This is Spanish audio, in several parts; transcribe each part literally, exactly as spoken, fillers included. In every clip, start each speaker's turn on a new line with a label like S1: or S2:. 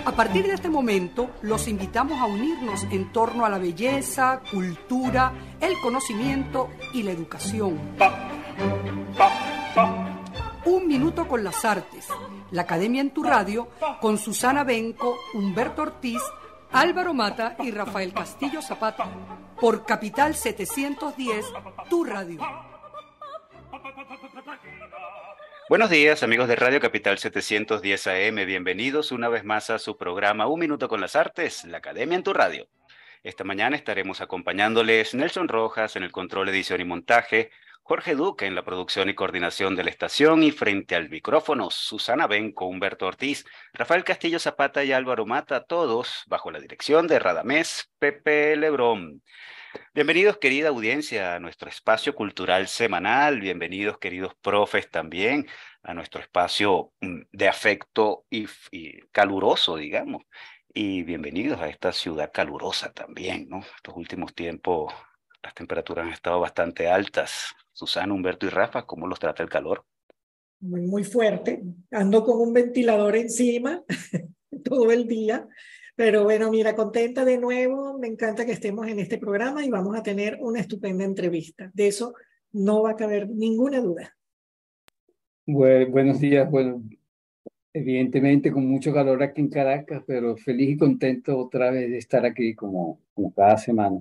S1: A partir de este momento, los invitamos a unirnos en torno a la belleza, cultura, el conocimiento y la educación. Un minuto con las artes. La Academia en tu Radio, con Susana Benco, Humberto Ortiz, Álvaro Mata y Rafael Castillo Zapata. Por Capital setecientos diez, tu radio.
S2: Buenos días, amigos de Radio Capital setecientos diez A M. Bienvenidos una vez más a su programa Un Minuto con las Artes, la Academia en tu Radio. Esta mañana estaremos acompañándoles Nelson Rojas en el control, edición y montaje, Jorge Duque en la producción y coordinación de la estación y frente al micrófono, Susana Benco, Humberto Ortiz, Rafael Castillo Zapata y Álvaro Mata, todos bajo la dirección de Radamés Pepe Lebrón. Bienvenidos, querida audiencia, a nuestro espacio cultural semanal. Bienvenidos, queridos profes, también a nuestro espacio de afecto y, y caluroso, digamos. Y bienvenidos a esta ciudad calurosa también, ¿no? Estos últimos tiempos las temperaturas han estado bastante altas. Susana, Humberto y Rafa, ¿cómo los trata el calor?
S3: Muy, muy fuerte. Ando con un ventilador encima todo el día. Pero bueno, mira, contenta de nuevo, me encanta que estemos en este programa y vamos a tener una estupenda entrevista. De eso no va a caber ninguna duda.
S4: Bueno, buenos días, bueno, evidentemente con mucho calor aquí en Caracas, pero feliz y contento otra vez de estar aquí como, como cada semana.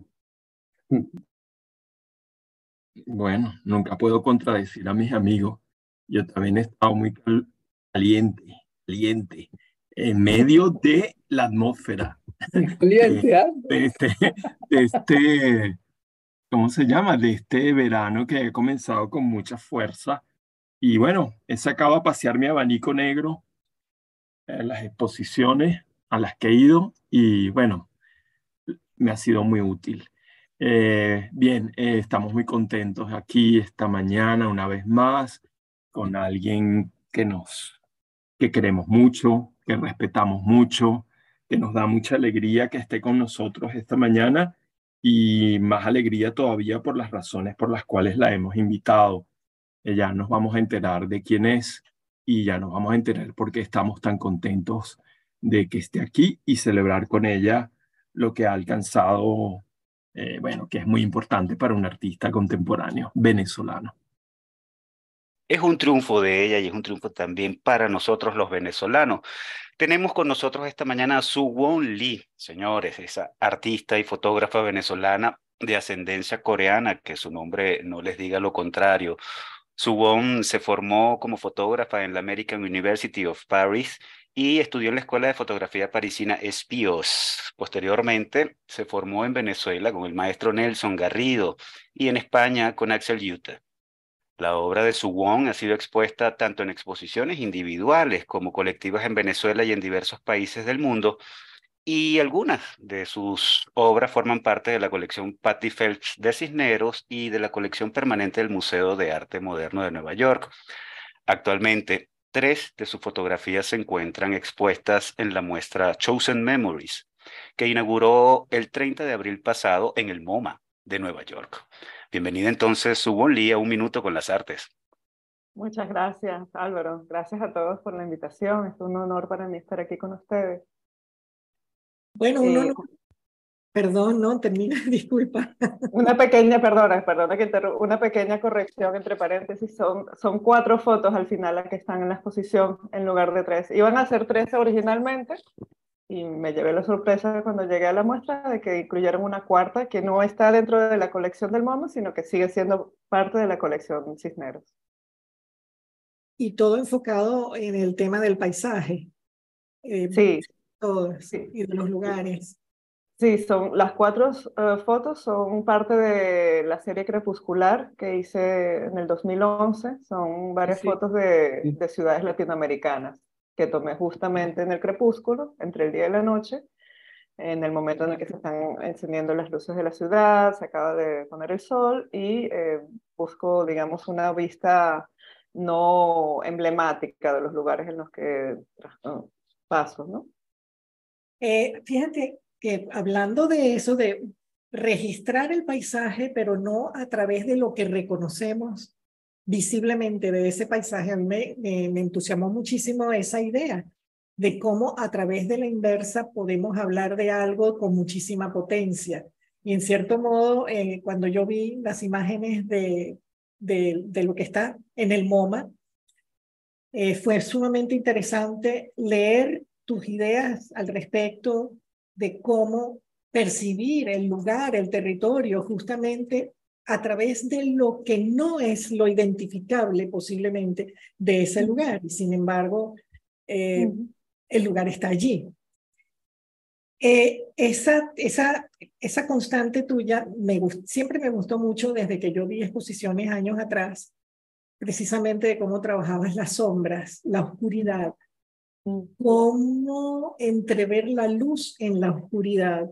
S5: Bueno, nunca puedo contradecir a mis amigos. Yo también he estado muy caliente, caliente. En medio de la atmósfera
S4: Caliente,
S5: de,
S4: ¿ah?
S5: de, este, de este, ¿cómo se llama? De este verano que he comenzado con mucha fuerza. Y bueno, he sacado a pasear mi abanico negro en las exposiciones a las que he ido y bueno, me ha sido muy útil. Eh, bien, eh, estamos muy contentos aquí esta mañana una vez más con alguien que nos que queremos mucho, que respetamos mucho, que nos da mucha alegría que esté con nosotros esta mañana y más alegría todavía por las razones por las cuales la hemos invitado. Eh, ya nos vamos a enterar de quién es y ya nos vamos a enterar por qué estamos tan contentos de que esté aquí y celebrar con ella lo que ha alcanzado, eh, bueno, que es muy importante para un artista contemporáneo venezolano.
S2: Es un triunfo de ella y es un triunfo también para nosotros los venezolanos. Tenemos con nosotros esta mañana a Soo-Won Lee, señores, esa artista y fotógrafa venezolana de ascendencia coreana, que su nombre no les diga lo contrario. Soo-Won se formó como fotógrafa en la American University of Paris y estudió en la Escuela de Fotografía Parisina Espios. Posteriormente se formó en Venezuela con el maestro Nelson Garrido y en España con Axel Yuta. La obra de Soo-Won ha sido expuesta tanto en exposiciones individuales como colectivas en Venezuela y en diversos países del mundo, y algunas de sus obras forman parte de la colección Patty Phelps de Cisneros y de la colección permanente del Museo de Arte Moderno de Nueva York. Actualmente, tres de sus fotografías se encuentran expuestas en la muestra Chosen Memories, que inauguró el treinta de abril pasado en el MoMA de Nueva York. Bienvenida entonces, Soo-Won Lee, a Un Minuto con las Artes.
S6: Muchas gracias, Álvaro. Gracias a todos por la invitación. Es un honor para mí estar aquí con ustedes.
S3: Bueno, uno
S6: Eh,
S3: no... Perdón, no, termina, disculpa.
S6: Una pequeña, perdona, perdona que interrumpa, una pequeña corrección entre paréntesis. Son, son cuatro fotos al final las que están en la exposición en lugar de tres. Iban a ser tres originalmente y me llevé la sorpresa cuando llegué a la muestra de que incluyeron una cuarta que no está dentro de la colección del MoMA, sino que sigue siendo parte de la colección Cisneros.
S3: Y todo enfocado en el tema del paisaje. Eh,
S6: Sí.
S3: Todos,
S6: Sí.
S3: y de los lugares.
S6: Sí, son, las cuatro uh, fotos son parte de la serie Crepuscular que hice en el dos mil once. Son varias
S4: Sí.
S6: fotos de,
S4: Sí.
S6: de ciudades latinoamericanas que tomé justamente en el crepúsculo, entre el día y la noche, en el momento en el que se están encendiendo las luces de la ciudad, se acaba de poner el sol y eh, busco, digamos, una vista no emblemática de los lugares en los que uh, paso, ¿no?
S3: Eh, fíjate que hablando de eso, de registrar el paisaje, pero no a través de lo que reconocemos visiblemente de ese paisaje, a mí me, me, me entusiasmó muchísimo esa idea, de cómo a través de la inversa podemos hablar de algo con muchísima potencia. Y en cierto modo, eh, cuando yo vi las imágenes de, de, de lo que está en el MoMA, eh, fue sumamente interesante leer tus ideas al respecto de cómo percibir el lugar, el territorio, justamente a través de lo que no es lo identificable posiblemente de ese lugar. Y sin embargo, eh, uh-huh. el lugar está allí. Eh, esa, esa, esa constante tuya me gust- siempre me gustó mucho desde que yo vi exposiciones años atrás, precisamente de cómo trabajabas las sombras, la oscuridad, uh-huh. cómo entrever la luz en la oscuridad.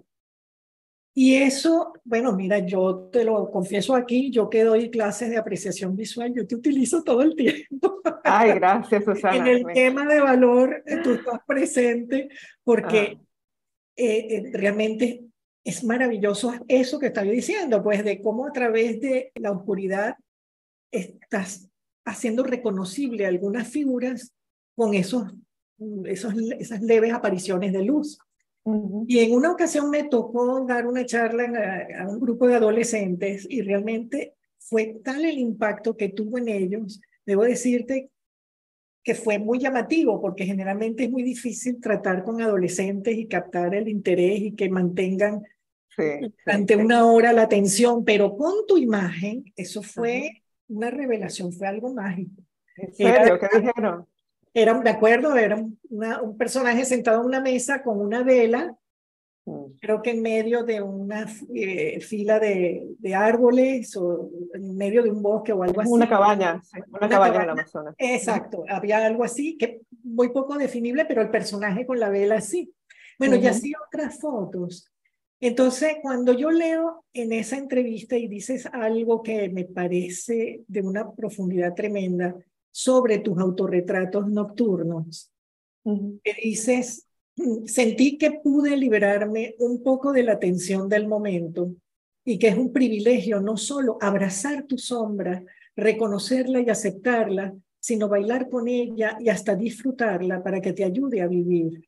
S3: Y eso, bueno, mira, yo te lo confieso aquí, yo que doy clases de apreciación visual, yo te utilizo todo el tiempo.
S6: Ay, gracias, Susana.
S3: En el
S6: Me...
S3: tema de valor, tú estás presente porque ah. eh, eh, realmente es maravilloso eso que estaba diciendo, pues de cómo a través de la oscuridad estás haciendo reconocible algunas figuras con esos, esos, esas leves apariciones de luz. Uh-huh. Y en una ocasión me tocó dar una charla a, a un grupo de adolescentes y realmente fue tal el impacto que tuvo en ellos, debo decirte que fue muy llamativo porque generalmente es muy difícil tratar con adolescentes y captar el interés y que mantengan sí, durante sí, una sí. hora la atención, pero con tu imagen eso fue uh-huh. una revelación, fue algo mágico.
S6: ¿En serio? Era, ¿qué dijeron?
S3: Era, de acuerdo, era una, un personaje sentado en una mesa con una vela, mm. creo que en medio de una eh, fila de, de árboles o en medio de un bosque o algo así.
S6: Una cabaña, sí, una, una cabaña, cabaña en el Amazonas.
S3: Exacto, uh-huh. había algo así, que muy poco definible, pero el personaje con la vela sí. Bueno, uh-huh. y así otras fotos. Entonces, cuando yo leo en esa entrevista y dices algo que me parece de una profundidad tremenda, sobre tus autorretratos nocturnos. Uh-huh. Que dices, sentí que pude liberarme un poco de la tensión del momento y que es un privilegio no solo abrazar tu sombra, reconocerla y aceptarla, sino bailar con ella y hasta disfrutarla para que te ayude a vivir.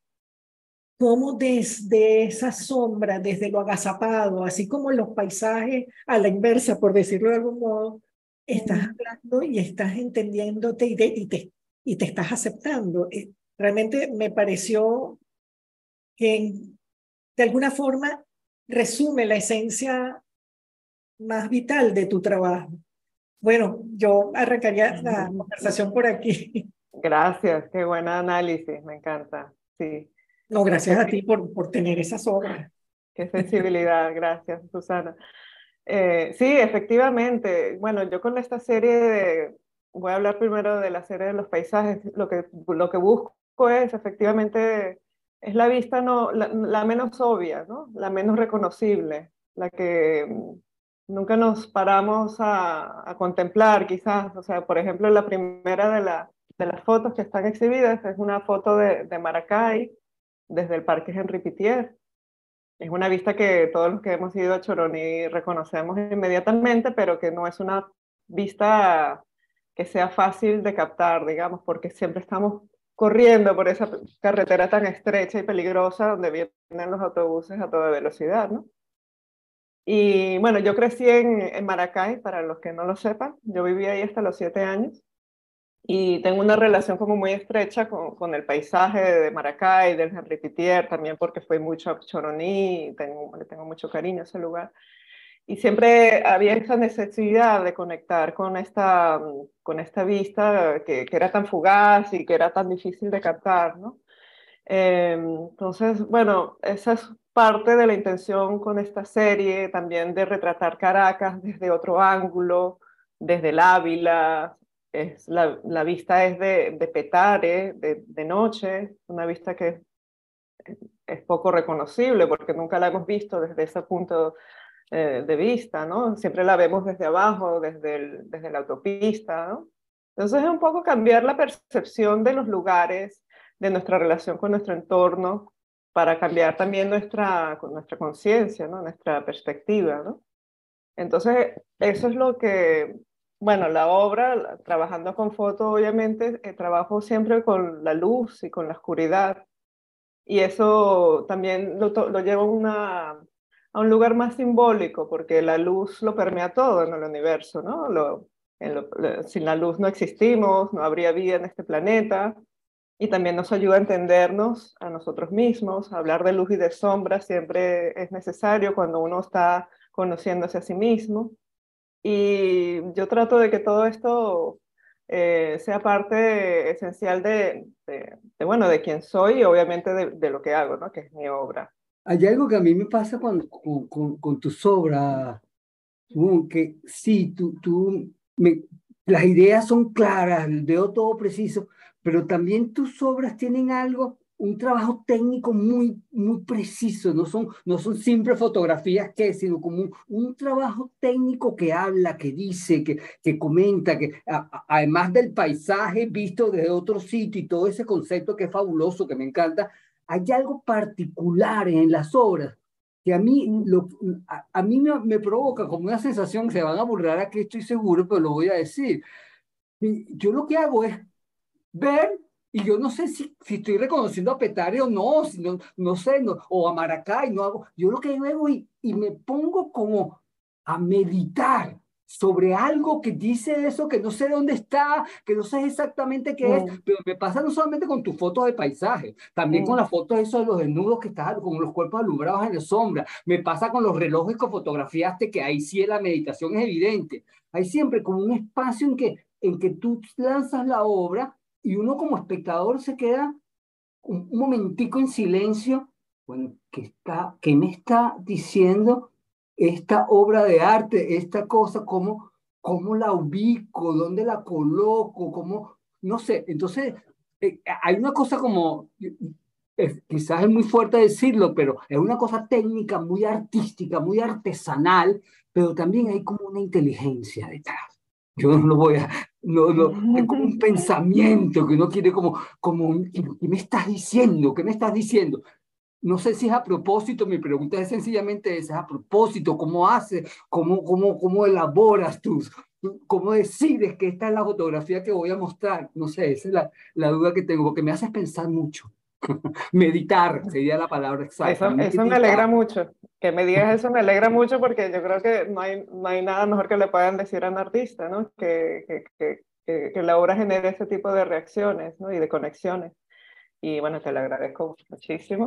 S3: Cómo desde esa sombra, desde lo agazapado, así como los paisajes a la inversa, por decirlo de algún modo, estás hablando y estás entendiéndote y, de, y, te, y te estás aceptando. Realmente me pareció que de alguna forma resume la esencia más vital de tu trabajo. Bueno, yo arrancaría la conversación por aquí.
S6: Gracias, qué buen análisis, me encanta. Sí.
S3: No, gracias a ti por, por tener esas obras.
S6: Qué sensibilidad, gracias, Susana. Eh, sí, efectivamente. Bueno, yo con esta serie, de, voy a hablar primero de la serie de los paisajes, lo que, lo que busco es efectivamente, es la vista no, la, la menos obvia, ¿no? La menos reconocible, la que nunca nos paramos a, a contemplar quizás. O sea, por ejemplo, la primera de, la, de las fotos que están exhibidas es una foto de, de Maracay desde el Parque Henri Pittier. Es una vista que todos los que hemos ido a Choroní reconocemos inmediatamente, pero que no es una vista que sea fácil de captar, digamos, porque siempre estamos corriendo por esa carretera tan estrecha y peligrosa donde vienen los autobuses a toda velocidad, ¿no? Y bueno, yo crecí en, en Maracay, para los que no lo sepan. Yo viví ahí hasta los siete años. Y tengo una relación como muy estrecha con, con el paisaje de Maracay, del Henri Pittier, también porque fui mucho a Choroní, y tengo, le tengo mucho cariño a ese lugar. Y siempre había esa necesidad de conectar con esta, con esta vista que, que era tan fugaz y que era tan difícil de captar, ¿no? Eh, entonces, bueno, esa es parte de la intención con esta serie, también de retratar Caracas desde otro ángulo, desde el Ávila. Es, la, la vista es de, de Petare, de, de noche, una vista que es, es poco reconocible porque nunca la hemos visto desde ese punto eh, de vista, ¿no? Siempre la vemos desde abajo, desde, el, desde la autopista, ¿no? Entonces es un poco cambiar la percepción de los lugares, de nuestra relación con nuestro entorno, para cambiar también nuestra, nuestra conciencia, ¿no? Nuestra perspectiva, ¿no? Entonces eso es lo que... Bueno, la obra, trabajando con foto, obviamente, eh, trabajo siempre con la luz y con la oscuridad. y eso también lo, lo lleva a, una, a un lugar más simbólico, porque la luz lo permea todo en el universo, ¿no? Lo, en lo, sin la luz no existimos, no habría vida en este planeta, y también nos ayuda a entendernos a nosotros mismos. Hablar de luz y de sombra siempre es necesario cuando uno está conociéndose a sí mismo. Y yo trato de que todo esto eh, sea parte esencial de, de, de, bueno, de quién soy y obviamente de, de lo que hago, ¿no? Que es mi obra.
S4: Hay algo que a mí me pasa cuando, con, con, con tus obras, Hugo, que sí, tú, tú me, las ideas son claras, veo todo preciso, pero también tus obras tienen algo, un trabajo técnico muy, muy preciso, no son, no son simples fotografías que, sino como un, un trabajo técnico que habla, que dice, que, que comenta, que a, a, además del paisaje visto desde otro sitio y todo ese concepto que es fabuloso, que me encanta, hay algo particular en las obras que a mí, lo, a, a mí me, me provoca como una sensación, se van a burlar aquí, estoy seguro, pero lo voy a decir. Yo lo que hago es ver, y yo no sé si, si estoy reconociendo a Petare o no, si no, no sé, no, o a Maracay, no hago, yo lo que hago y, y me pongo como a meditar sobre algo que dice eso, que no sé dónde está, que no sé exactamente qué es,
S6: Mm,
S4: pero me pasa no solamente con tus fotos de paisaje, también con
S6: mm,
S4: las fotos esos de los desnudos que estás, con los cuerpos alumbrados en la sombra, me pasa con los relojes que fotografiaste, que ahí sí la meditación es evidente, hay siempre como un espacio en que, en que tú lanzas la obra y uno como espectador se queda un, un momentico en silencio, bueno, ¿qué está, qué me está diciendo esta obra de arte, esta cosa, cómo, cómo la ubico, dónde la coloco, cómo, no sé, entonces eh, hay una cosa como, eh, quizás es muy fuerte decirlo, pero es una cosa técnica, muy artística, muy artesanal, pero también hay como una inteligencia detrás. Yo no lo voy a, no, no, hay como un
S6: mm.
S4: pensamiento que uno quiere como, como, ¿qué, qué me estás diciendo? ¿Qué me estás diciendo? No sé si es a propósito, mi pregunta es sencillamente esa, ¿es a propósito? ¿Cómo haces? ¿Cómo, cómo, cómo elaboras tus? ¿Cómo decides que esta es la fotografía que voy a mostrar? No sé, esa es la, la duda que tengo, porque me haces pensar mucho. Meditar sería la palabra exacta.
S6: Eso, eso me
S4: Meditar.
S6: alegra mucho. Que me digas eso me alegra mucho porque yo creo que no hay, no hay nada mejor que le puedan decir a un artista, ¿no? Que, que, que, que, que la obra genere ese tipo de reacciones, ¿no? Y de conexiones. Y bueno, te lo agradezco muchísimo.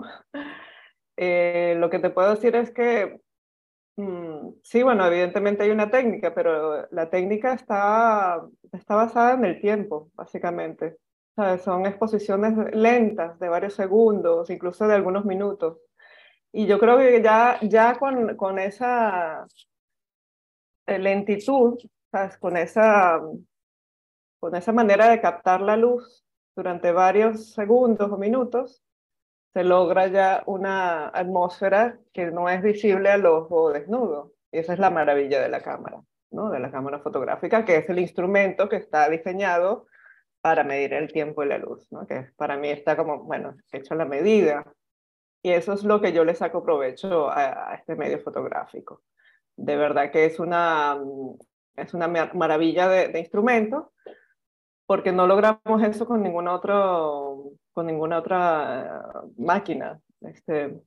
S6: Eh, lo que te puedo decir es que mm, sí, bueno, evidentemente hay una técnica, pero la técnica está, está basada en el tiempo, básicamente. ¿Sabes? Son exposiciones lentas de varios segundos, incluso de algunos minutos. Y yo creo que ya, ya con, con esa eh, lentitud, ¿sabes? Con esa, con esa manera de captar la luz durante varios segundos o minutos, se logra ya una atmósfera que no es visible al ojo desnudo. Y esa es la maravilla de la cámara, ¿no? De la cámara fotográfica, que es el instrumento que está diseñado para medir el tiempo y la luz, ¿no? Que para mí está como, bueno, hecho a la medida. Y eso es lo que yo le saco provecho a, a este medio fotográfico. De verdad que es una, es una maravilla de, de instrumento, porque no logramos eso con ninguna, otro, con ninguna otra uh, máquina. Este,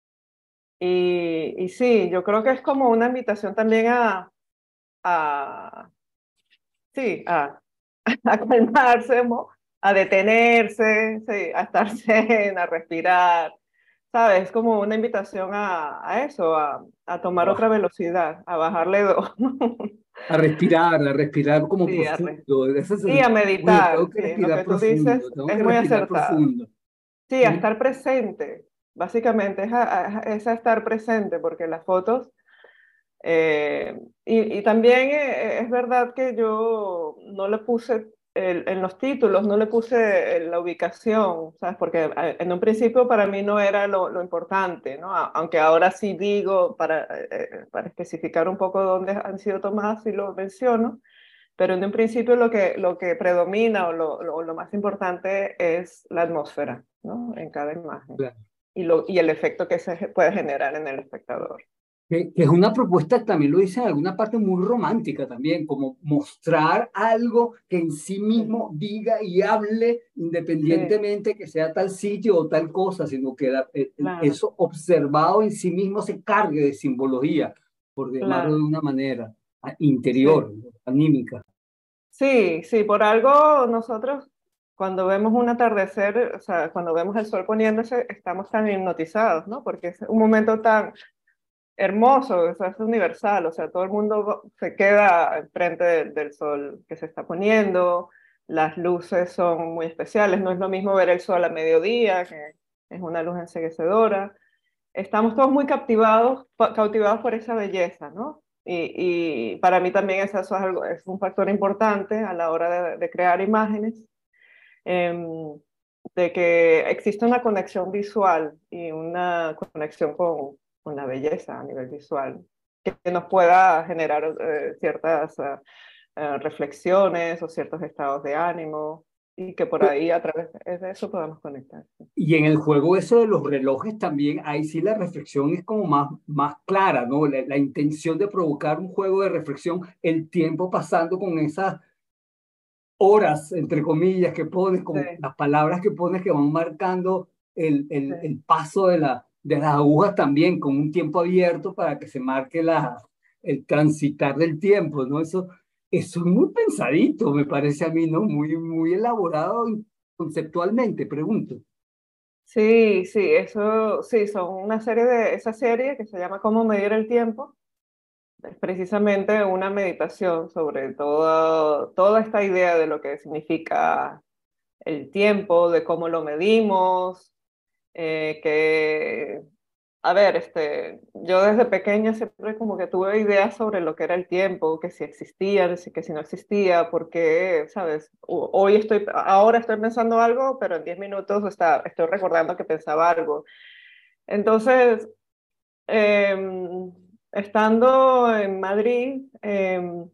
S6: y, y sí, yo creo que es como una invitación también a, a sí, a, a calmarse, ¿no? A detenerse, sí, a estar zen, a respirar, ¿sabes? Es como una invitación a, a eso, a, a tomar
S4: Ah,
S6: otra velocidad, a bajarle dos.
S4: a respirar, a respirar como
S6: Sí, a, re-
S4: profundo. Esa
S6: sí, a
S4: sensación, oye, tengo
S6: meditar,
S4: que
S6: sí, lo
S4: respirar
S6: que tú dices
S4: profundo, tengo
S6: es
S4: que
S6: muy
S4: respirar
S6: acertado.
S4: profundo.
S6: Sí, a
S4: ¿Mm?
S6: estar presente, básicamente es a, a- es a estar presente, porque las fotos, eh, y, y también eh, es verdad que yo no le puse, el- en los títulos, no le puse eh, la ubicación, ¿sabes? Porque eh, en un principio para mí no era lo, lo importante, ¿no? A- Aunque ahora sí digo, para, eh, eh, para especificar un poco dónde han sido tomadas, sí lo menciono, pero en un principio lo que, lo que predomina o lo, lo, lo más importante es la atmósfera, ¿no? En cada imagen
S4: Claro.
S6: y, lo, y el efecto que se puede generar en el espectador.
S4: Que, que es una propuesta, también lo dice en alguna parte, muy romántica también, como mostrar algo que en sí
S6: Sí,
S4: mismo diga y hable
S6: sí,
S4: independientemente que sea tal sitio o tal cosa, sino que la- el- el-
S6: claro,
S4: eso observado en sí mismo se cargue de simbología, por llamarlo de
S6: claro.
S4: una manera a-
S6: Sí.
S4: interior, anímica.
S6: Sí, sí, por algo nosotros cuando vemos un atardecer, o sea, cuando vemos el sol poniéndose, estamos tan hipnotizados, ¿no? Porque es un momento tan hermoso, o sea, es universal, o sea, todo el mundo se queda enfrente del, del sol que se está poniendo, las luces son muy especiales, no es lo mismo ver el sol a mediodía, que es una luz enceguecedora. Estamos todos muy captivados, pa- cautivados por esa belleza, ¿no? Y, y para mí también es, eso es, algo, es un factor importante a la hora de, de crear imágenes, em, de que existe una conexión visual y una conexión con, con la belleza a nivel visual, que, que nos pueda generar eh, ciertas eh, eh, reflexiones o ciertos estados de ánimo y que por ahí a través de eso podamos conectar.
S4: Y en el juego eso de los relojes también, ahí sí la reflexión es como más, más clara, ¿no? La, la intención de provocar un juego de reflexión, el tiempo pasando con esas horas, entre comillas, que pones,
S6: Sí,
S4: como las palabras que pones que van marcando el,
S6: sí.
S4: el, el paso de, la, de las agujas también, con un tiempo abierto para que se marque la, el transitar del tiempo, ¿no? Eso, eso es muy pensadito, me parece a mí, ¿no? Muy, muy elaborado conceptualmente, pregunto.
S6: Sí, sí, eso, sí, son una serie de, esa serie que se llama Cómo medir el tiempo, es precisamente una meditación sobre todo, toda esta idea de lo que significa el tiempo, de cómo lo medimos, eh, que a ver, este, yo desde pequeña siempre como que tuve ideas sobre lo que era el tiempo, que si existía, que si que si no existía, porque, ¿sabes? O- Hoy estoy, ahora estoy pensando algo, pero en diez minutos está, estoy recordando que pensaba algo. Entonces, em, estando en Madrid, em,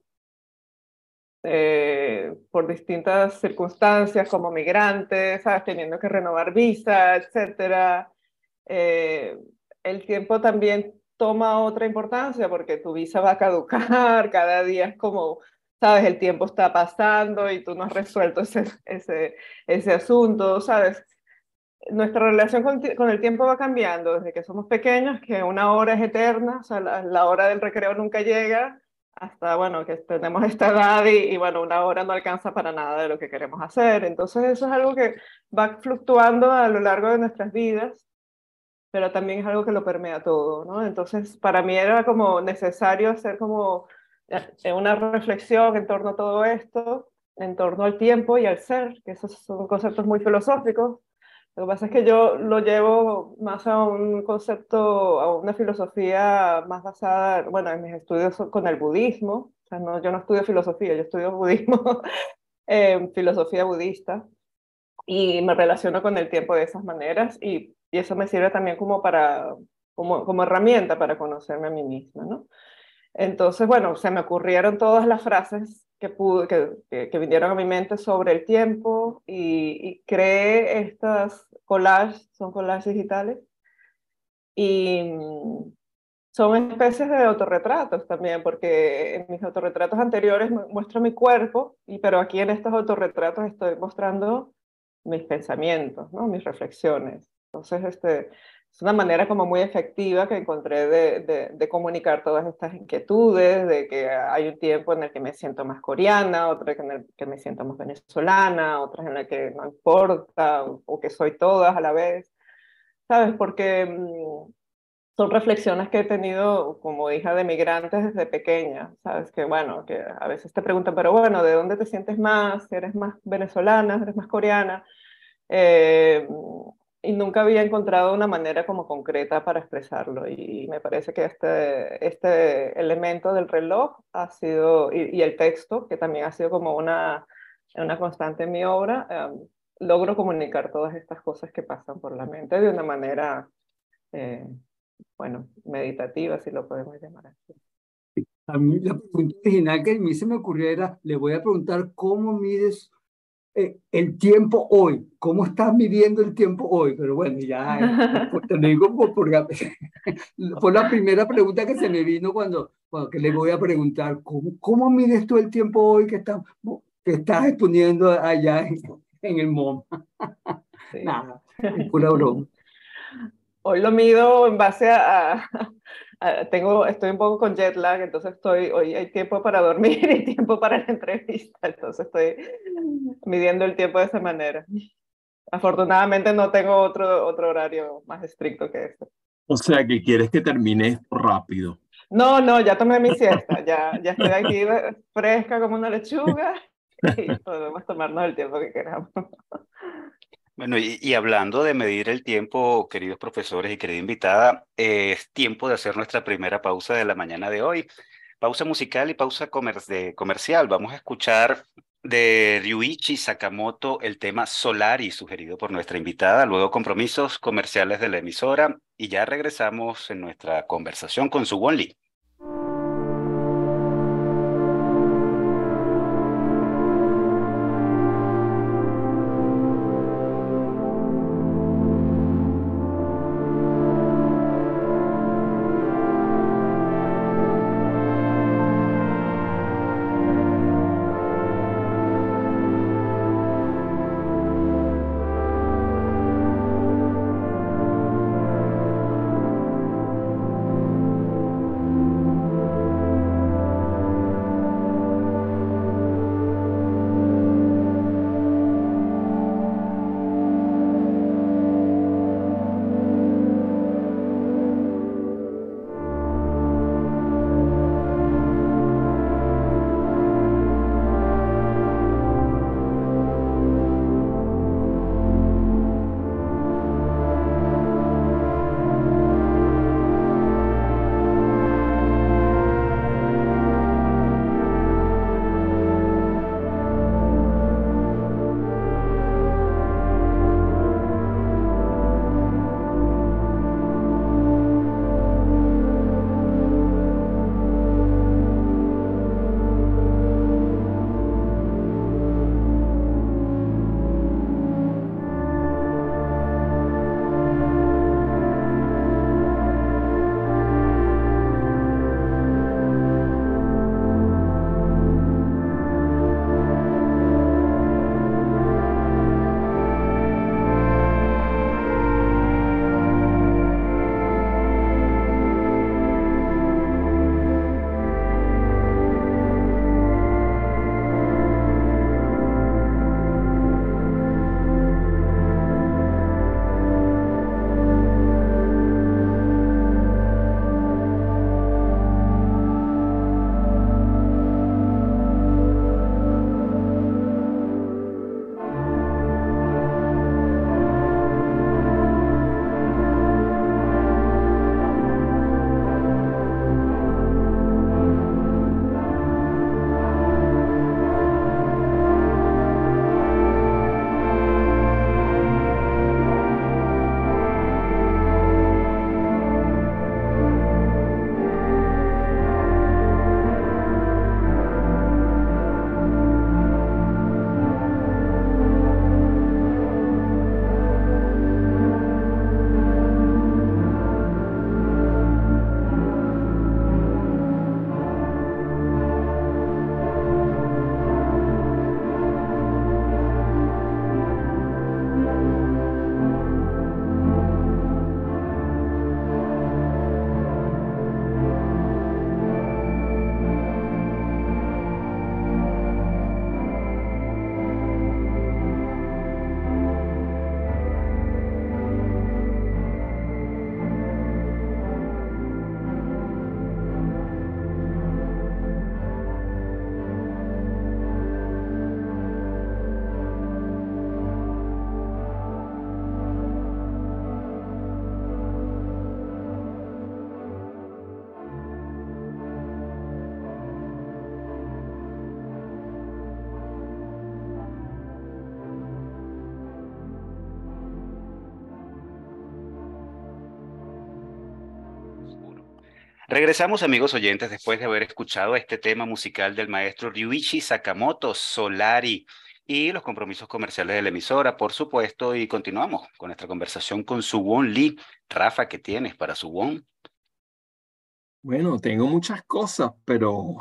S6: eh, por distintas circunstancias como migrante, ¿sabes? Teniendo que renovar visa, etcétera. Eh, el tiempo también toma otra importancia porque tu visa va a caducar, cada día es como, ¿sabes? El tiempo está pasando y tú no has resuelto ese, ese, ese asunto, ¿sabes? Nuestra relación con, ti- con el tiempo va cambiando desde que somos pequeños, que una hora es eterna, o sea, la, la hora del recreo nunca llega, hasta, bueno, que tenemos esta edad y, y, bueno, una hora no alcanza para nada de lo que queremos hacer. Entonces, eso es algo que va fluctuando a lo largo de nuestras vidas, pero también es algo que lo permea todo, ¿no? Entonces, para mí era como necesario hacer como eh, una reflexión en torno a todo esto, en torno al tiempo y al ser, que esos son conceptos muy filosóficos. Lo que pasa es que yo lo llevo más a un concepto, a una filosofía más basada, bueno, en mis estudios son con el budismo. O sea, no, yo no estudio filosofía, yo estudio budismo, eh, filosofía budista, y me relaciono con el tiempo de esas maneras y, y eso me sirve también como para, como, como herramienta para conocerme a mí misma, ¿no? Entonces, bueno, se me ocurrieron todas las frases que, pude, que, que, que vinieron a mi mente sobre el tiempo y, y creé estas collages, son collages digitales, y mm, son especies de autorretratos también, porque en mis autorretratos anteriores mu- muestro mi cuerpo, y, pero aquí en estos autorretratos estoy mostrando mis pensamientos, ¿no? Mis reflexiones. Entonces, este, es una manera como muy efectiva que encontré de, de, de comunicar todas estas inquietudes, de que hay un tiempo en el que me siento más coreana, otro en el que me siento más venezolana, otras en el que no importa, o, o que soy todas a la vez, ¿sabes? Porque mm, son reflexiones que he tenido como hija de migrantes desde pequeña, ¿sabes? Que bueno, que a veces te preguntan, pero bueno, ¿de dónde te sientes más? ¿Eres más venezolana? ¿Eres más coreana? Eh, y nunca había encontrado una manera como concreta para expresarlo. Y me parece que este, este elemento del reloj ha sido, y, y el texto, que también ha sido como una, una constante en mi obra, eh, logro comunicar todas estas cosas que pasan por la mente de una manera, eh, bueno, meditativa, si lo podemos llamar así.
S4: A mí la pregunta original que a mí se me ocurrió era, le voy a preguntar cómo mides eh, el tiempo hoy, ¿cómo estás midiendo el tiempo hoy? Pero bueno, ya, eh, pues, te lo digo por, por- fue la primera pregunta que se me vino cuando, cuando que le voy a preguntar, ¿cómo, cómo mides tú el tiempo hoy que estás, que estás exponiendo allá en, en el MoMA?
S6: Sí.
S4: Nada, es pura broma.
S6: Hoy lo mido en base a, a- a- tengo, estoy un poco con jet lag, entonces estoy, hoy hay tiempo para dormir y tiempo para la entrevista, entonces estoy midiendo el tiempo de esa manera. Afortunadamente no tengo otro, otro horario más estricto que este.
S5: O sea, que quieres que termine rápido.
S6: No, no, ya tomé mi siesta, ya, ya estoy aquí eh, fresca como una lechuga y podemos tomarnos el tiempo que queramos.
S2: Bueno, y, y hablando de medir el tiempo, queridos profesores y querida invitada, eh, es tiempo de hacer nuestra primera pausa de la mañana de hoy. Pausa musical y pausa comer- de comercial. Vamos a escuchar de Ryuichi Sakamoto el tema Solari, sugerido por nuestra invitada, luego compromisos comerciales de la emisora y ya regresamos en nuestra conversación con su Wonly. Regresamos, amigos oyentes, después de haber escuchado este tema musical del maestro Ryuichi Sakamoto, Solari. y los compromisos comerciales de la emisora, por supuesto, y continuamos con nuestra conversación con Suwon Lee. Rafa, ¿qué tienes para Suwon?
S5: Bueno, tengo muchas cosas, pero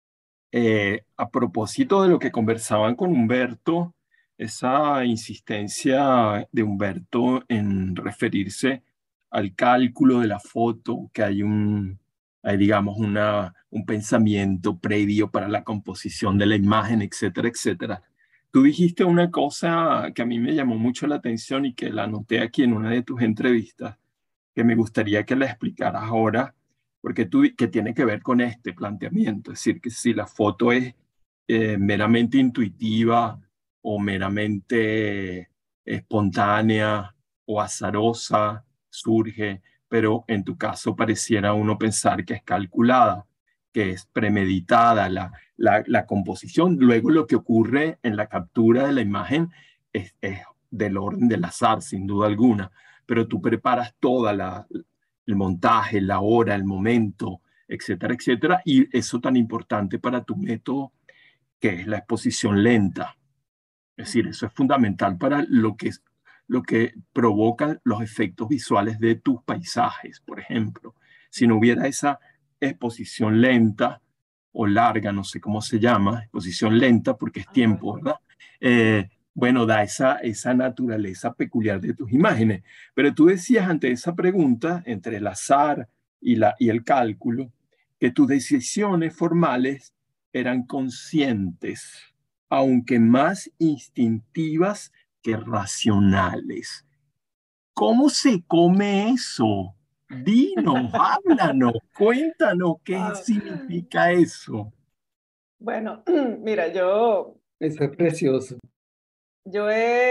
S5: eh, a propósito de lo que conversaban con Humberto, esa insistencia de Humberto en referirse al cálculo de la foto, que hay un, hay, digamos, una, un pensamiento previo para la composición de la imagen, etcétera, etcétera. Tú dijiste una cosa que a mí me llamó mucho la atención y que la anoté aquí en una de tus entrevistas, que me gustaría que la explicaras ahora, porque tú, que tiene que ver con este planteamiento, es decir, que si la foto es eh, meramente intuitiva o meramente espontánea o azarosa, surge, pero en tu caso pareciera uno pensar que es calculada, que es premeditada la, la, la composición. Luego lo que ocurre en la captura de la imagen es, es del orden del azar, sin duda alguna, pero tú preparas toda la, el montaje, la hora, el momento, etcétera, etcétera, y eso tan importante para tu método que es la exposición lenta. Es decir, eso es fundamental para lo que, lo que provocan los efectos visuales de tus paisajes, por ejemplo. Si no hubiera esa exposición lenta o larga, no sé cómo se llama, exposición lenta porque es tiempo, ¿verdad? Eh, bueno, da esa, esa naturaleza peculiar de tus imágenes. Pero tú decías ante esa pregunta, entre el azar y, la, y el cálculo, que tus decisiones formales eran conscientes, aunque más instintivas que racionales. ¿Cómo se come eso? Dinos, háblanos, cuéntanos qué
S6: Ah,
S5: significa eso.
S6: bueno, mira, yo,
S4: Eso es precioso.
S6: yo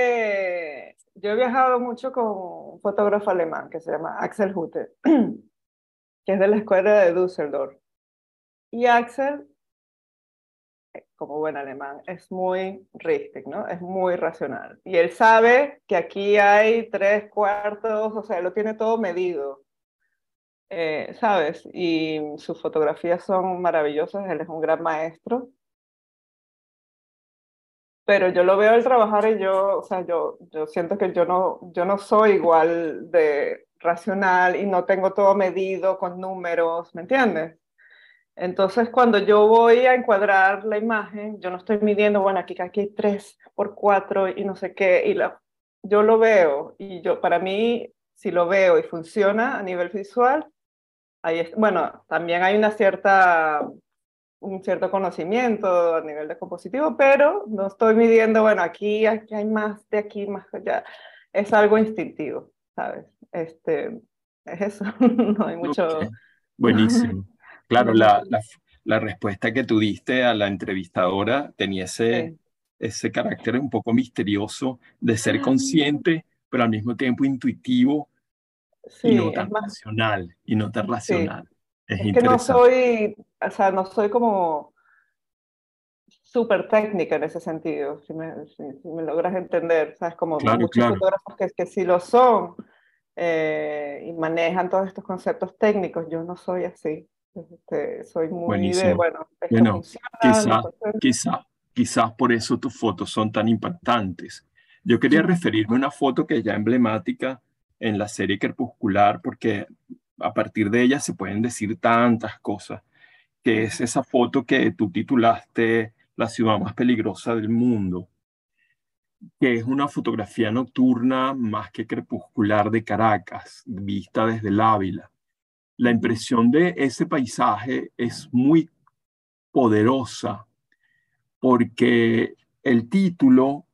S6: he, yo he viajado mucho con un fotógrafo alemán que se llama Axel Hutte, que es de la escuela de Düsseldorf. Y Axel, como buen alemán, es muy richtig, ¿no? Es muy racional. Y él sabe que aquí hay tres cuartos, o sea, lo tiene todo medido, eh, ¿sabes? Y sus fotografías son maravillosas, él es un gran maestro. Pero yo lo veo al trabajar y yo, o sea, yo, yo siento que yo no, yo no soy igual de racional y no tengo todo medido con números, ¿me entiendes? Entonces, cuando yo voy a encuadrar la imagen, yo no estoy midiendo, bueno, aquí, aquí hay tres por cuatro y no sé qué, y la, yo lo veo, y yo, para mí, si lo veo y funciona a nivel visual, ahí es, bueno, también hay una cierta, un cierto conocimiento a nivel de compositivo, pero no estoy midiendo, bueno, aquí, aquí hay más de aquí, más allá, es algo instintivo, ¿sabes? Este, es eso, no hay
S5: Ok,
S6: mucho...
S5: buenísimo.
S6: No
S5: Claro,
S6: hay mucho.
S5: la, la, la respuesta que tú diste a la entrevistadora tenía ese,
S6: Sí.
S5: ese carácter un poco misterioso de ser consciente, pero al mismo tiempo intuitivo
S6: Sí,
S5: y no
S6: es
S5: tan
S6: más,
S5: racional, y no tan
S6: sí.
S5: racional. Es
S6: Es que no
S5: interesante.
S6: soy, o sea, no soy como súper técnica en ese sentido, si me, si, si me logras entender, ¿sabes? Como
S5: Claro,
S6: muchos
S5: claro.
S6: fotógrafos que, que sí lo son eh, y manejan todos estos conceptos técnicos, yo no soy así. Este, soy muy de,
S5: Buenísimo.
S6: bueno, esto
S5: Bueno,
S6: funciona, no
S5: quizás,
S6: funciona.
S5: quizá, quizás por eso tus fotos son tan impactantes. Yo quería
S6: Ujú.
S5: referirme a una foto que es ya emblemática en la serie Crepuscular, porque a partir de ella se pueden decir tantas cosas, que es esa foto que tú titulaste La ciudad más peligrosa del mundo, que es una fotografía nocturna más que crepuscular de Caracas, vista desde el Ávila. La
S6: Ujú.
S5: impresión de ese paisaje es muy poderosa porque el título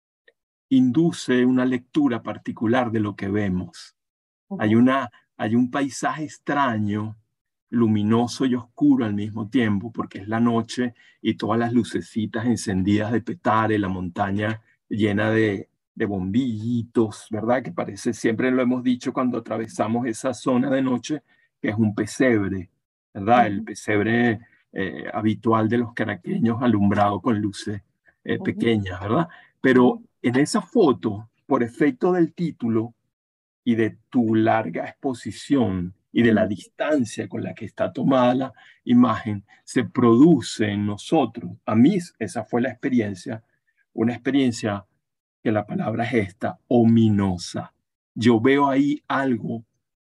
S5: induce una lectura particular de lo que vemos. Hay,
S6: Ujú.
S5: una, hay un paisaje extraño, luminoso y oscuro al mismo tiempo, porque es la noche y todas las lucecitas encendidas de Petare, la montaña llena de, de bombillitos, ¿verdad? Que parece, siempre lo hemos dicho cuando atravesamos esa zona de noche, que es un pesebre, ¿verdad? El
S6: Ujú.
S5: pesebre eh, habitual de los caraqueños alumbrado con luces eh,
S6: Ujú.
S5: pequeñas, ¿verdad? Pero
S6: Ujú.
S5: en esa foto, por efecto del título, y de tu larga exposición y de la distancia con la que está tomada la imagen, se produce en nosotros, a mí esa fue la experiencia, una experiencia que la palabra es esta, ominosa. Yo veo ahí algo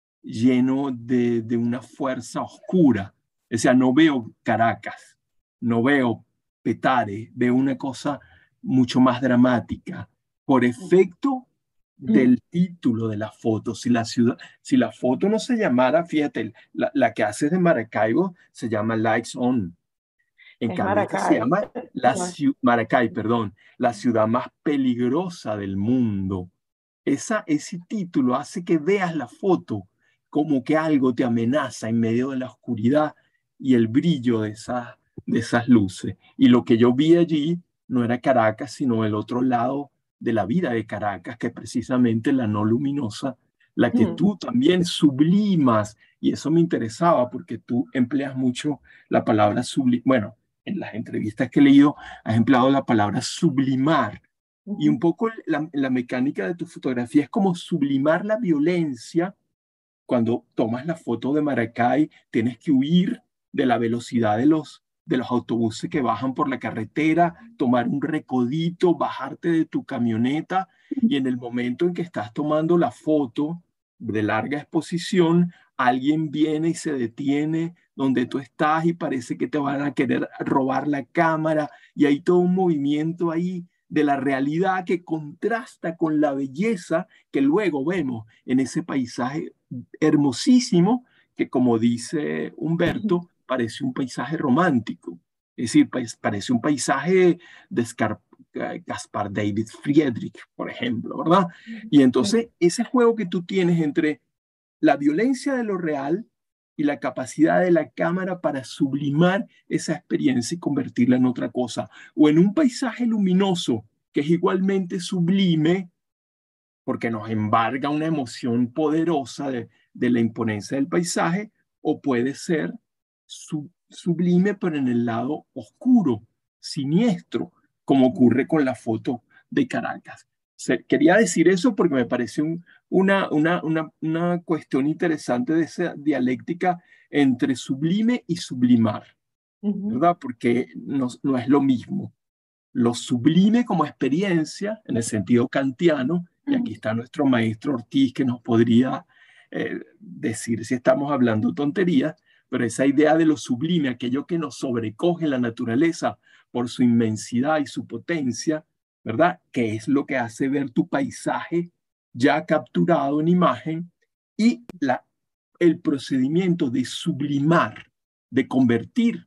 S5: lleno de, de una fuerza oscura. O sea, no veo Caracas, no veo Petare, veo una cosa mucho más dramática. Por efecto del título de la foto, si la ciudad, si la foto no se llamara, fíjate, la, la que haces de Maracaibo se llama Lights On. En
S6: Es
S5: cambio, esta se
S6: Maracay.
S5: llama la
S6: No,
S5: ciu- Maracay, perdón, la ciudad más peligrosa del mundo. Esa, ese título hace que veas la foto como que algo te amenaza en medio de la oscuridad y el brillo de esas, de esas luces. Y lo que yo vi allí no era Caracas, sino el otro lado de la vida de Caracas, que es precisamente la no luminosa, la que
S6: mm,
S5: tú también sublimas. Y eso me interesaba porque tú empleas mucho la palabra sublimar. Bueno, en las entrevistas que he leído, has empleado la palabra sublimar. Y un
S6: ujú,
S5: poco la, la mecánica de tu fotografía es como sublimar la violencia. Cuando tomas la foto de Maracay, tienes que huir de la velocidad de los, de los autobuses que bajan por la carretera, tomar un recodito, bajarte de tu camioneta y en el momento en que estás tomando la foto de larga exposición, alguien viene y se detiene donde tú estás y parece que te van a querer robar la cámara y hay todo un movimiento ahí de la realidad que contrasta con la belleza que luego vemos en ese paisaje hermosísimo que, como dice Humberto, parece un paisaje romántico. Es decir, parece un paisaje de Scar Caspar David Friedrich, por ejemplo, ¿verdad? Y entonces ese juego que tú tienes entre la violencia de lo real y la capacidad de la cámara para sublimar esa experiencia y convertirla en otra cosa, o en un paisaje luminoso que es igualmente sublime, porque nos embarga una emoción poderosa de, de la imponencia del paisaje, o puede ser sub, sublime, pero en el lado oscuro, siniestro, como ocurre con la foto de Caracas. Se, quería decir eso porque me parece un, una, una, una, una cuestión interesante de esa dialéctica entre sublime y sublimar,
S6: ujú,
S5: ¿verdad? Porque no, no es lo mismo lo sublime como experiencia, en el sentido kantiano, y aquí está nuestro maestro Ortiz que nos podría eh, decir si estamos hablando tonterías, pero esa idea de lo sublime, aquello que nos sobrecoge la naturaleza por su inmensidad y su potencia, ¿verdad? Que es lo que hace ver tu paisaje ya capturado en imagen y la, el procedimiento de sublimar, de convertir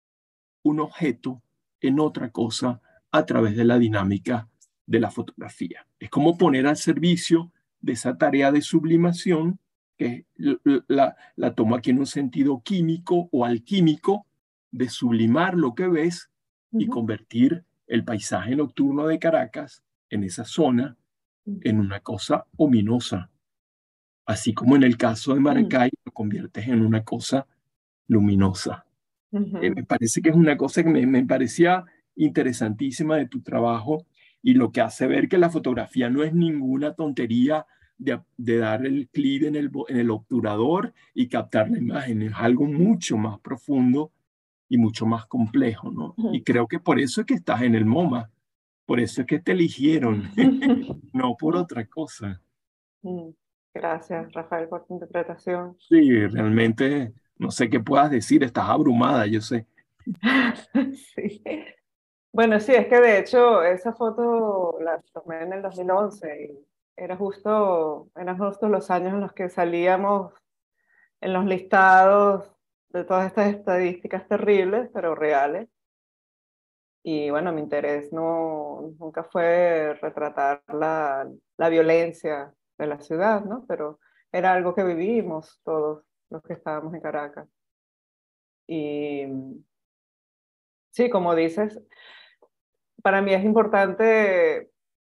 S5: un objeto en otra cosa a través de la dinámica de la fotografía. Es como poner al servicio de esa tarea de sublimación, que la, la tomo aquí en un sentido químico o alquímico, de sublimar lo que ves y
S6: ujú,
S5: convertir el paisaje nocturno de Caracas en esa zona en una cosa ominosa. Así como en el caso de Maracay, lo conviertes en una cosa luminosa. Eh,
S6: ujú,
S5: me parece que es una cosa que me, me parecía interesantísima de tu trabajo y lo que hace ver que la fotografía no es ninguna tontería de, de dar el clic en el, en el obturador y captar la imagen, es algo mucho más profundo y mucho más complejo, ¿no? Y creo que por eso es que estás en el MoMA, por eso es que te eligieron,
S6: ujú.
S5: no por otra cosa.
S6: Mm, Gracias, Rafael, por tu interpretación.
S5: Sí, realmente no sé qué puedas decir, estás abrumada, yo sé.
S6: Sí. Bueno, sí, es que de hecho esa foto la tomé en el dos mil once y era justo, eran justo los años en los que salíamos en los listados de todas estas estadísticas terribles, pero reales. Y bueno, mi interés no, nunca fue retratar la, la violencia de la ciudad, ¿no? Pero era algo que vivimos todos los que estábamos en Caracas. Y sí, como dices, para mí es importante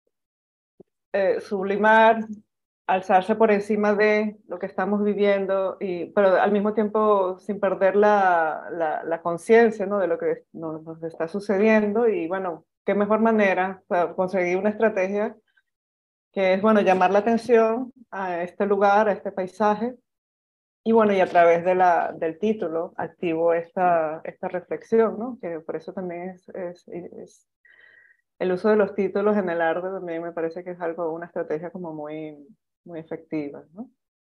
S6: eh, sublimar, alzarse por encima de lo que estamos viviendo, y, pero al mismo tiempo sin perder la, la, la conciencia, ¿no? De lo que nos, nos está sucediendo. Y bueno, qué mejor manera, o sea, conseguir una estrategia que es, bueno, llamar la atención a este lugar, a este paisaje. Y bueno, y a través de la, del título activo esta, esta reflexión, ¿no? Que por eso también es, es, es el uso de los títulos en el arte también me parece que es algo, una estrategia como muy, muy efectiva, ¿no?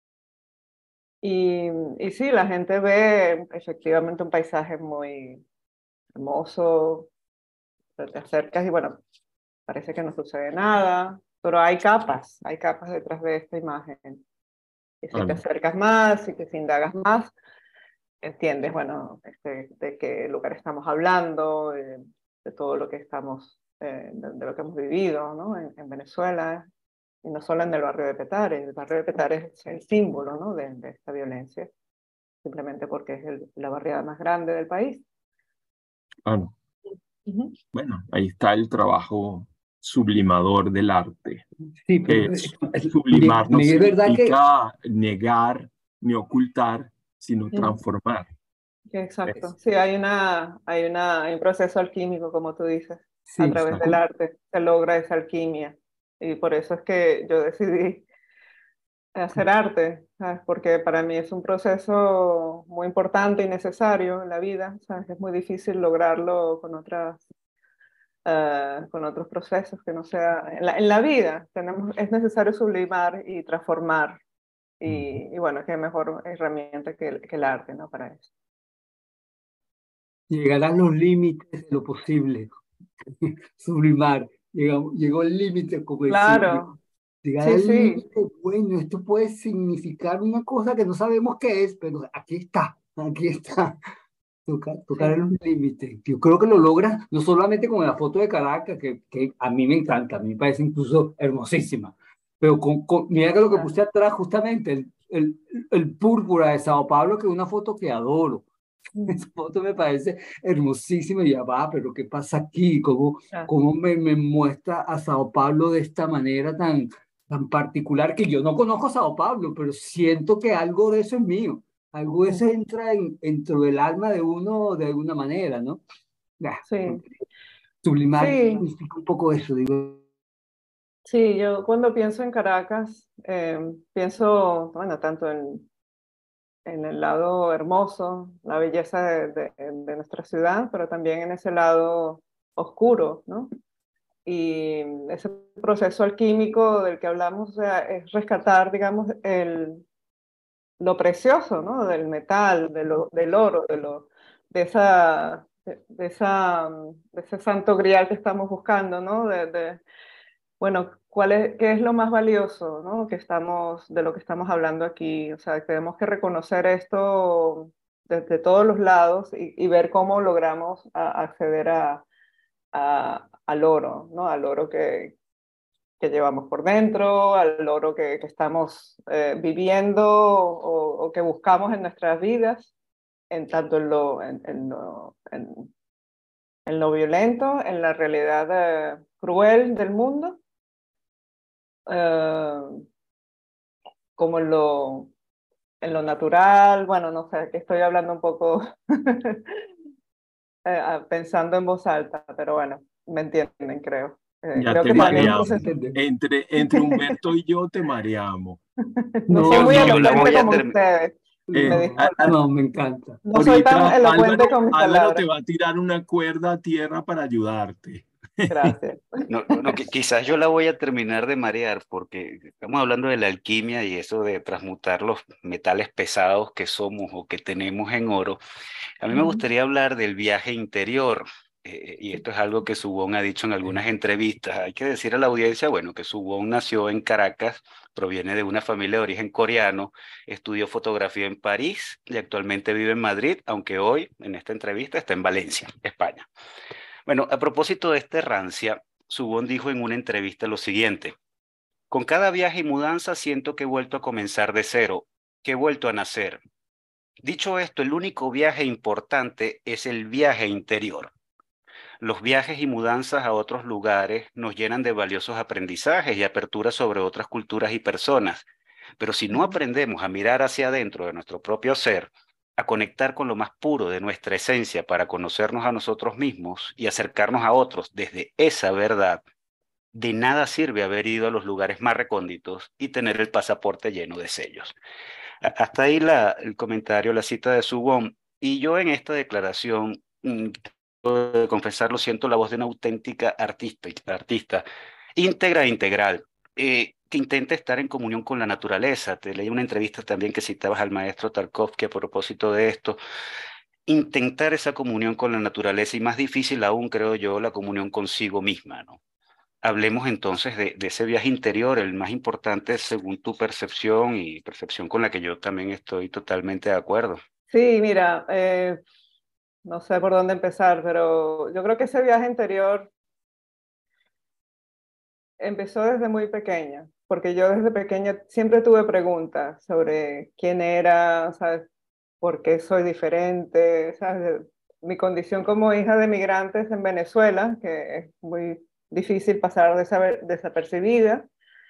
S6: Y, y sí, la gente ve efectivamente un paisaje muy hermoso, te acercas y bueno, parece que no sucede nada, pero hay capas, hay capas detrás de esta imagen. Y si te
S5: Claro.
S6: acercas más y que si indagas más, entiendes, bueno, este, de qué lugar estamos hablando, de, de todo lo que estamos, eh, de, de lo que hemos vivido, ¿no? En, en Venezuela, y no solo en el barrio de Petare. El barrio de Petare es el símbolo, ¿no? de, de esta violencia, simplemente porque es el, la barriada más grande del país.
S5: Claro.
S6: Ujú.
S5: Bueno, ahí está el trabajo sublimador del arte.
S4: Sí, pero
S5: Eh,
S4: eh,
S5: su-
S4: es,
S5: sublimar no
S4: es verdad que
S5: significa negar ni ocultar, sino
S6: Ujú.
S5: transformar.
S6: Exacto.
S5: Es,
S6: Sí, hay una, hay una, hay un proceso alquímico, como tú dices, a
S4: sí,
S6: través
S5: exacto.
S6: del arte se logra esa alquimia. Y por eso es que yo decidí hacer arte, ¿sabes? Porque para mí es un proceso muy importante y necesario en la vida, ¿sabes? Es muy difícil lograrlo con otras, eh, con otros procesos que no sea... En la, en la vida tenemos, es necesario sublimar y transformar. Y, y bueno, qué mejor herramienta que, el- que el arte, ¿no? Para eso.
S4: llegar a los límites de lo posible, sublimar, llegó, llegó el límite, como decía,
S6: Claro,
S4: llegar
S6: sí,
S4: al
S6: sí.
S4: límite, bueno, esto puede significar una cosa que no sabemos qué es, pero aquí está, aquí está, tocar, tocar
S6: Sí.
S4: los límites. Yo creo que lo logras no solamente con la foto de Caracas, que, que a mí me encanta, a mí me parece incluso hermosísima, pero con, con- mira que lo que puse atrás justamente, el, el, el púrpura de Sao Paulo, que es una foto que adoro.
S6: Mm,
S4: Esa foto me parece hermosísima y ya va, pero ¿qué pasa aquí? ¿Cómo,
S6: ah,
S4: cómo me, me muestra a Sao Paulo de esta manera tan, tan particular que yo no conozco a Sao Paulo, pero siento que algo de eso es mío, algo de
S6: mm,
S4: eso entra en, dentro del alma de uno de alguna manera, ¿no? Ah,
S6: sí,
S4: sublimar
S6: sí,
S4: significa un poco eso, digo.
S6: sí, yo cuando pienso en Caracas, eh, pienso, bueno, tanto en, en el lado hermoso, la belleza de, de- de nuestra ciudad, pero también en ese lado oscuro, ¿no? Y ese proceso alquímico del que hablamos, o sea, es rescatar, digamos, el, lo precioso, ¿no? Del metal, de lo, del oro, de, lo, de, esa, de, de esa, de ese santo grial que estamos buscando, ¿no? De, de, bueno, ¿cuál es, qué es lo más valioso, ¿no? Que estamos, de lo que estamos hablando aquí? O sea, tenemos que reconocer esto desde todos los lados y, y ver cómo logramos a- acceder a, a- al oro, ¿no? Al oro que, que llevamos por dentro, al oro que, que estamos eh, viviendo o, o que buscamos en nuestras vidas, en tanto en lo, en, en lo, en, en lo violento, en la realidad eh, cruel del mundo, eh, como en lo, en lo natural. Bueno, no sé, que estoy hablando un poco eh, ah, pensando en voz alta, pero bueno, me entienden, creo. Eh,
S5: Ya
S6: creo
S5: te
S6: que
S4: Sí,
S6: para mí es un
S4: sí,
S5: mareamos.
S6: proceso.
S4: entendemos.
S5: Entre, entre Humberto y yo te mareamos.
S6: No soy
S4: No,
S2: Yo,
S6: muy
S2: yo
S4: no,
S2: la
S4: no,
S6: elocuente
S2: voy a
S6: como
S2: terminar.
S6: ustedes, me
S5: Eh,
S4: no,
S5: a- a-
S6: disculpan.
S4: no, me encanta.
S6: No soy tan
S5: ahorita
S6: elocuente
S5: Álvaro,
S6: con mis
S5: Álvaro te
S6: palabras.
S5: va a tirar una cuerda a tierra para ayudarte.
S6: Gracias.
S2: No, no, no, qui- quizás yo la voy a terminar de marear porque estamos hablando de la alquimia y eso de transmutar los metales pesados que somos o que tenemos en oro. A mí me
S6: Ujú.
S2: gustaría hablar del viaje interior, eh, y esto es algo que Subón ha dicho en algunas entrevistas. Hay que decir a la audiencia, bueno, que Subón nació en Caracas, proviene de una familia de origen coreano, estudió fotografía en París y actualmente vive en Madrid, aunque hoy en esta entrevista está en Valencia, España. Bueno, a propósito de esta errancia, Subón dijo en una entrevista lo siguiente: con cada viaje y mudanza siento que he vuelto a comenzar de cero, que he vuelto a nacer. Dicho esto, el único viaje importante es el viaje interior. Los viajes y mudanzas a otros lugares nos llenan de valiosos aprendizajes y aperturas sobre otras culturas y personas, pero si no
S6: Ujú.
S2: aprendemos a mirar hacia adentro de nuestro propio ser, a conectar con lo más puro de nuestra esencia para conocernos a nosotros mismos y acercarnos a otros desde esa verdad, de nada sirve haber ido a los lugares más recónditos y tener el pasaporte lleno de sellos. A- Hasta ahí la, el comentario, la cita de Subón. Y yo en esta declaración mm, de confesarlo, siento la voz de una auténtica artista, artista íntegra e integral, eh, que intenta estar en comunión con la naturaleza. Te leí una entrevista también que citabas al maestro Tarkovsky a propósito de esto. Intentar esa comunión con la naturaleza y más difícil aún, creo yo, la comunión consigo misma, ¿no? Hablemos entonces de, de ese viaje interior, el más importante según tu percepción y percepción con la que yo también estoy totalmente de acuerdo.
S6: Sí, mira, eh, no sé por dónde empezar, pero yo creo que ese viaje interior empezó desde muy pequeña, porque yo desde pequeña siempre tuve preguntas sobre quién era, ¿sabes? ¿Por qué soy diferente? ¿Sabes? Mi condición como hija de migrantes en Venezuela, que es muy difícil pasar desaper- desapercibida,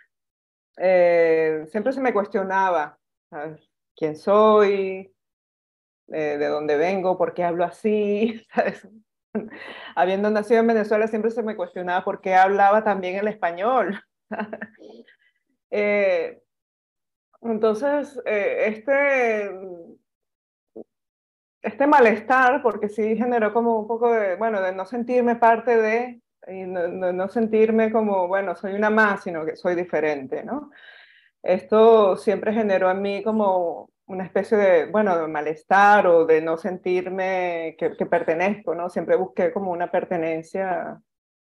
S6: eh, siempre se me cuestionaba, ¿sabes? ¿Quién soy? Eh, ¿de dónde vengo? ¿Por qué hablo así? ¿Sabes? Habiendo nacido en Venezuela, siempre se me cuestionaba por qué hablaba también el español. Eh, entonces, eh, este, este malestar, porque sí generó como un poco de, bueno, de no sentirme parte de, y no, no, no sentirme como, bueno, soy una más, sino que soy diferente, ¿no? Esto siempre generó en mí como una especie de, bueno, de malestar o de no sentirme que, que pertenezco, ¿no? Siempre busqué como una pertenencia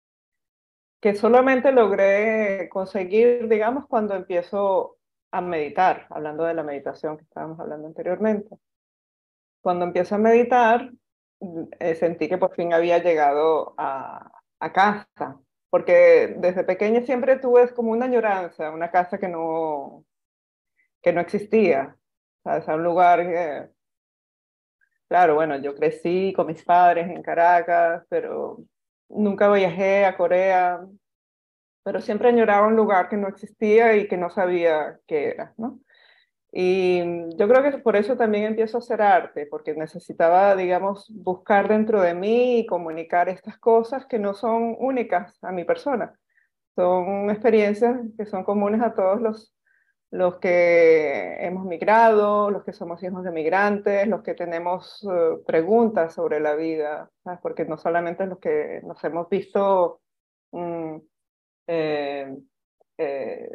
S6: que solamente logré conseguir, digamos, cuando empiezo a meditar, hablando de la meditación que estábamos hablando anteriormente. Cuando empiezo a meditar, eh, sentí que por fin había llegado a, a casa, porque desde pequeña siempre tuve como una añoranza, una casa que no, que no existía, ¿sabes? A un lugar que, claro, bueno, yo crecí con mis padres en Caracas, pero nunca viajé a Corea, pero siempre añoraba un lugar que no existía y que no sabía qué era, ¿no? Y yo creo que por eso también empiezo a hacer arte, porque necesitaba, digamos, buscar dentro de mí y comunicar estas cosas que no son únicas a mi persona. Son experiencias que son comunes a todos los, los que hemos migrado, los que somos hijos de migrantes, los que tenemos eh, preguntas sobre la vida, ¿sabes? Porque no solamente los que nos hemos visto mm, eh, eh,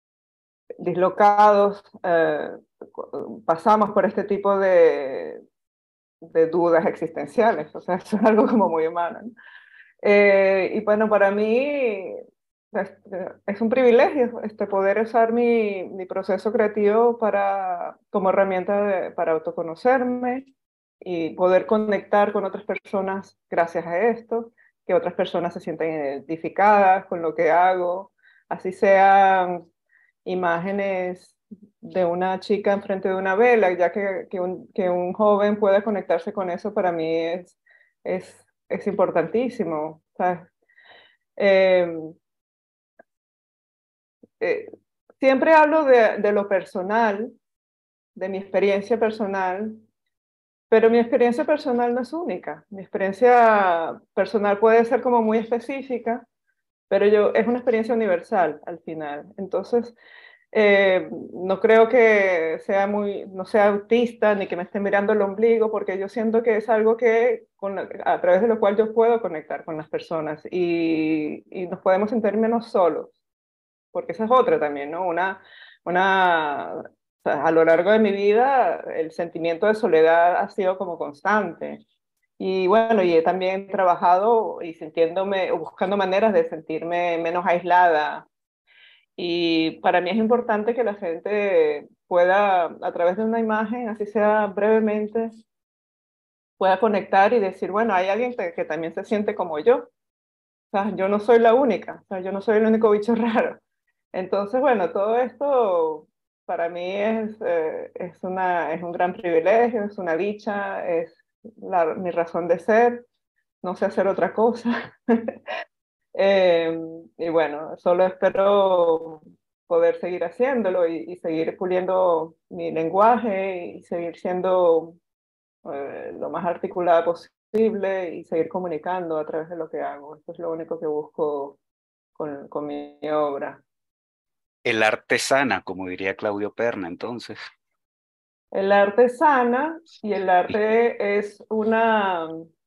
S6: dislocados, eh, pasamos por este tipo de, de dudas existenciales, o sea, eso es algo como muy humano, ¿no? Eh, y bueno, para mí es, es un privilegio este, poder usar mi, mi proceso creativo para, como herramienta de, para autoconocerme y poder conectar con otras personas gracias a esto, que otras personas se sientan identificadas con lo que hago, así sean imágenes de una chica enfrente de una vela, ya que, que, un, que un joven pueda conectarse con eso para mí es, es, es importantísimo. ¿Sabes? Eh, eh, Siempre hablo de, de lo personal, de mi experiencia personal, pero mi experiencia personal no es única. Mi experiencia personal puede ser como muy específica, pero yo, es una experiencia universal al final. Entonces, Eh, no creo que sea muy, no sea autista ni que me esté mirando el ombligo, porque yo siento que es algo que con la- a través de lo cual yo puedo conectar con las personas y, y nos podemos sentir menos solos, porque esa es otra también, ¿no? Una, una, o sea, a lo largo de mi vida el sentimiento de soledad ha sido como constante. Y bueno, y he también trabajado y sintiéndome, o buscando maneras de sentirme menos aislada, y para mí es importante que la gente pueda, a través de una imagen, así sea brevemente, pueda conectar y decir, bueno, hay alguien que, que también se siente como yo. O sea, yo no soy la única, o sea, yo no soy el único bicho raro. Entonces, bueno, todo esto para mí es, eh, es, una, es un gran privilegio, es una dicha, es la, mi razón de ser, no sé hacer otra cosa. Eh, y bueno, solo espero poder seguir haciéndolo y, y seguir puliendo mi lenguaje y seguir siendo eh, lo más articulada posible y seguir comunicando a través de lo que hago. Esto es lo único que busco con, con mi obra.
S2: El arte sana, como diría Claudio Perna, entonces.
S6: El arte sana y el arte es una,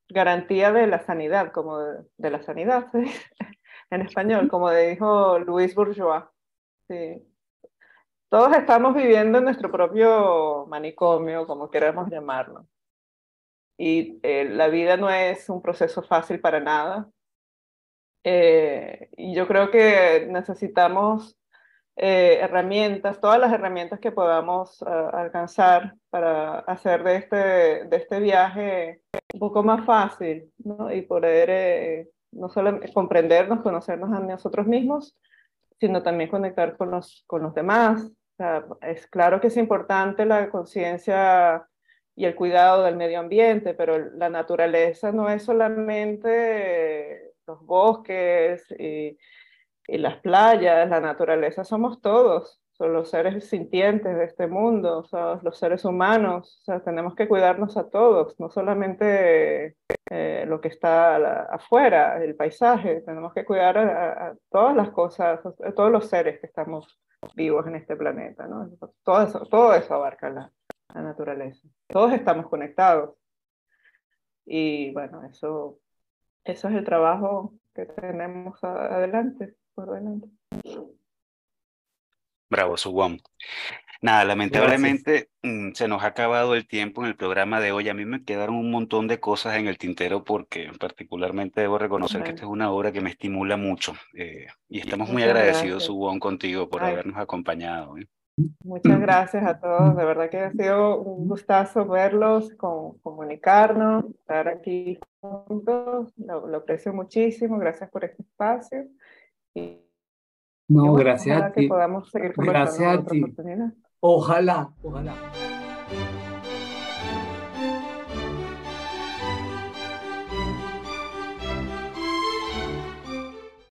S6: garantía de la sanidad, como de, de la sanidad, ¿sí? En español, como dijo Luis Bourgeois. Sí. Todos estamos viviendo en nuestro propio manicomio, como queramos llamarlo. Y eh, la vida no es un proceso fácil para nada. Eh, y yo creo que necesitamos eh, herramientas, todas las herramientas que podamos uh, alcanzar para hacer de este, de este viaje un poco más fácil, ¿no? Y poder eh, no solo comprendernos, conocernos a nosotros mismos, sino también conectar con los, con los demás. O sea, es claro que es importante la conciencia y el cuidado del medio ambiente, pero la naturaleza no es solamente los bosques y, y las playas, la naturaleza somos todos, son los seres sintientes de este mundo, o sea, los seres humanos, o sea, tenemos que cuidarnos a todos, no solamente eh, lo que está la, afuera, el paisaje, tenemos que cuidar a, a todas las cosas, a todos los seres que estamos vivos en este planeta, ¿no? Todo eso, todo eso abarca la, la naturaleza. Todos estamos conectados. Y bueno, eso, eso es el trabajo que tenemos a, adelante, por delante.
S2: Bravo, Suwon. Nada,
S4: Gracias.
S2: lamentablemente mm, se nos ha acabado el tiempo en el programa de hoy. A mí me quedaron un montón de cosas en el tintero porque particularmente debo reconocer que esta es una obra que me estimula mucho. eh, y estamos muy
S6: Muchas
S2: agradecidos,
S6: gracias.
S2: Suwon, contigo por
S6: Ay,
S2: habernos acompañado. ¿eh?
S6: muchas gracias a todos. De verdad que ha sido un gustazo verlos, con, comunicarnos, estar aquí juntos. Lo, lo aprecio muchísimo. Gracias por este espacio. Y, y
S4: No,
S6: bueno,
S4: gracias a
S6: ojalá que
S4: ti.
S6: podamos seguir conversando
S4: Gracias
S6: en
S4: a
S6: otra
S4: ti.
S6: oportunidad.
S4: Ojalá, ojalá.